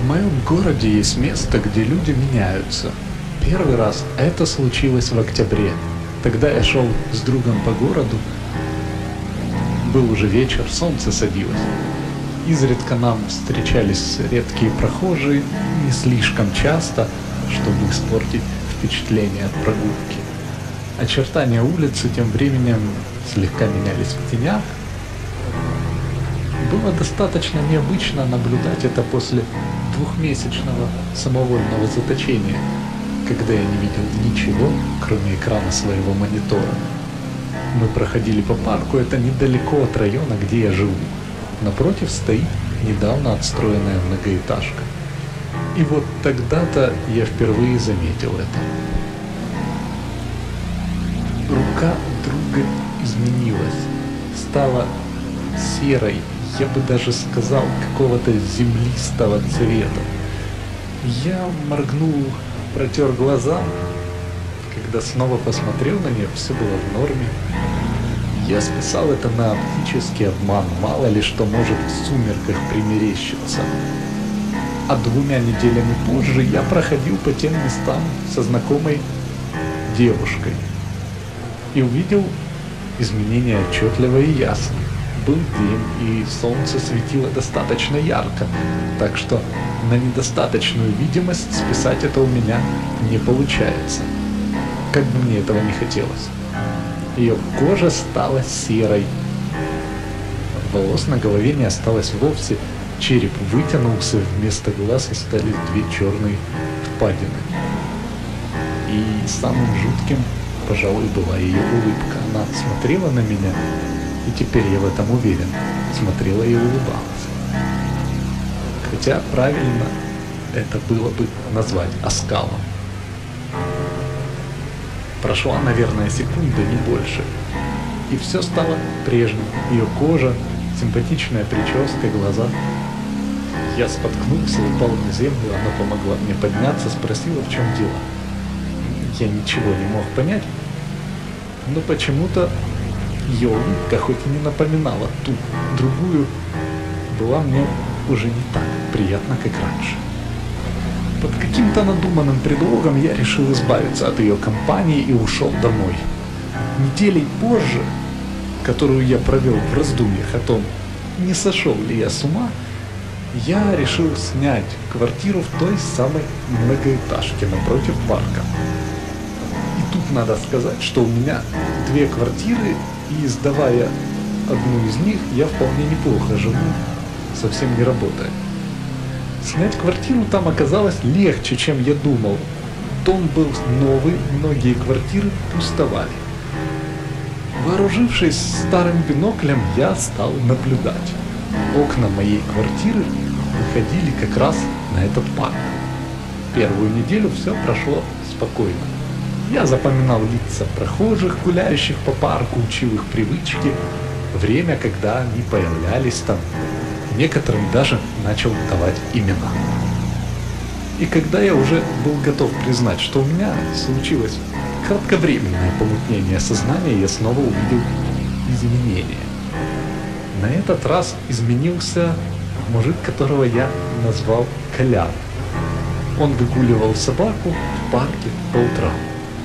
В моем городе есть место, где люди меняются. Первый раз это случилось в октябре. Тогда я шел с другом по городу. Был уже вечер, солнце садилось. Изредка нам встречались редкие прохожие, не слишком часто, чтобы испортить впечатление от прогулки. Очертания улицы тем временем слегка менялись в тенях. Было достаточно необычно наблюдать это после двухмесячного самовольного заточения, когда я не видел ничего, кроме экрана своего монитора. Мы проходили по парку, это недалеко от района, где я живу. Напротив стоит недавно отстроенная многоэтажка. И вот тогда-то я впервые заметил это. Рука друга изменилась, стала серой, я бы даже сказал, какого-то землистого цвета. Я моргнул, протер глаза. Когда снова посмотрел на нее, все было в норме. Я списал это на оптический обман, мало ли что может в сумерках примерещиться. А 2 неделями позже я проходил по тем местам со знакомой девушкой и увидел изменения отчетливо и ясно. Был день, и солнце светило достаточно ярко, так что на недостаточную видимость списать это у меня не получается. Как бы мне этого не хотелось. Ее кожа стала серой. Волос на голове не осталось вовсе, череп вытянулся, вместо глаз остались 2 черные впадины. И самым жутким, пожалуй, была ее улыбка. Она смотрела на меня, и теперь я в этом уверен, смотрела и улыбалась. Хотя правильно это было бы назвать оскалом. Прошла, наверное, секунда, не больше. И все стало прежним. Ее кожа, симпатичная прическа, глаза. Я споткнулся, упал на землю, она помогла мне подняться, спросила, в чем дело. Я ничего не мог понять, но почему-то ее улыбка, хоть и не напоминала ту, другую, была мне уже не так приятна, как раньше. Под каким-то надуманным предлогом я решил избавиться от ее компании и ушел домой. Неделей позже, которую я провел в раздумьях о том, не сошел ли я с ума, я решил снять квартиру в той самой многоэтажке напротив парка. И тут надо сказать, что у меня 2 квартиры, и сдавая одну из них, я вполне неплохо живу, совсем не работая. Снять квартиру там оказалось легче, чем я думал. Дом был новый, многие квартиры пустовали. Вооружившись старым биноклем, я стал наблюдать. Окна моей квартиры выходили как раз на этот парк. Первую неделю все прошло спокойно. Я запоминал лица прохожих, гуляющих по парку, учил их привычки, время, когда они появлялись там. Некоторым даже начал давать имена. И когда я уже был готов признать, что у меня случилось кратковременное помутнение сознания, я снова увидел изменения. На этот раз изменился мужик, которого я назвал Колян. Он выгуливал собаку в парке по утрам.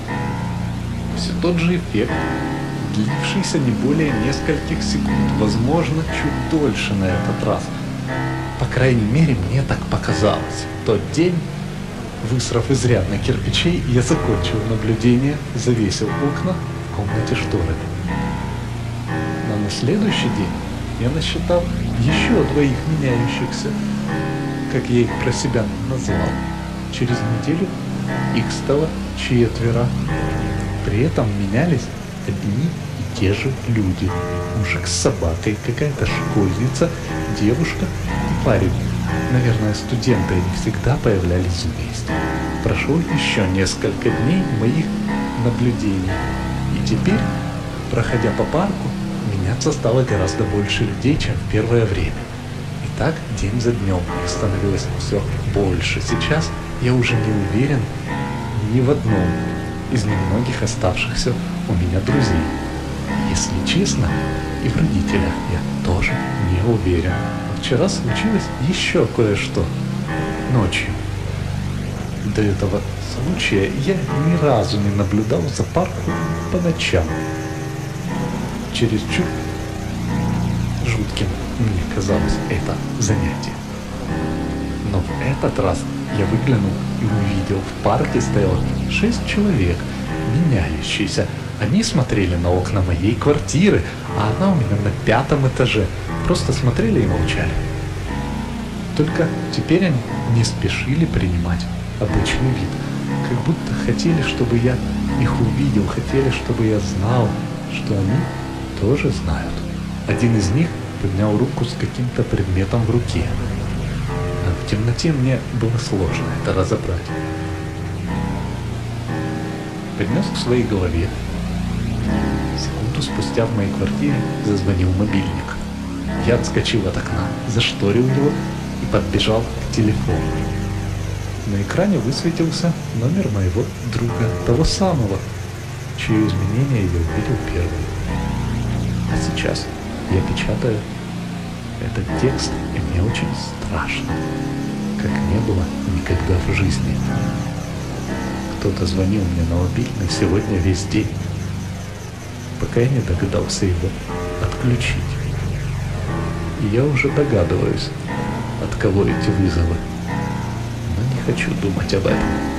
Все тот же эффект, длившийся не более нескольких секунд, возможно, чуть дольше на этот раз. По крайней мере, мне так показалось. В тот день, высрав изрядно кирпичей, я закончил наблюдение, завесил окна в комнате шторами. Но на следующий день я насчитал еще 2 меняющихся, как я их про себя назвал. Через неделю их стало 4. При этом менялись одни и те же люди. Мужик с собакой, какая-то школьница, девушка и парень. Наверное, студенты, они всегда появлялись вместе. Прошло еще несколько дней моих наблюдений. И теперь, проходя по парку, меняться стало гораздо больше людей, чем в первое время. И так день за днем их становилось все больше. Сейчас я уже не уверен ни в одном из немногих оставшихся у меня друзей. Если честно, и в родителях я тоже не уверен. Вчера случилось еще кое-что. ночью. До этого случая я ни разу не наблюдал за парком по ночам. Чересчур жутким мне казалось это занятие. Но в этот раз я выглянул и увидел, в парке стояло 6 человек, меняющиеся. Они смотрели на окна моей квартиры, а она у меня на 5-м этаже. Просто смотрели и молчали. Только теперь они не спешили принимать обычный вид, как будто хотели, чтобы я их увидел, хотели, чтобы я знал, что они тоже знают. Один из них поднял руку с каким-то предметом в руке. А в темноте мне было сложно это разобрать. Поднес к своей голове. Секунду спустя в моей квартире зазвонил мобильник. Я отскочил от окна, зашторил его и подбежал к телефону. На экране высветился номер моего друга, того самого, чье изменение я увидел первым. А сейчас я печатаю этот текст, и мне очень страшно, как не было никогда в жизни. Кто-то звонил мне на мобильный сегодня весь день, пока я не догадался его отключить. И я уже догадываюсь, от кого эти вызовы, но не хочу думать об этом.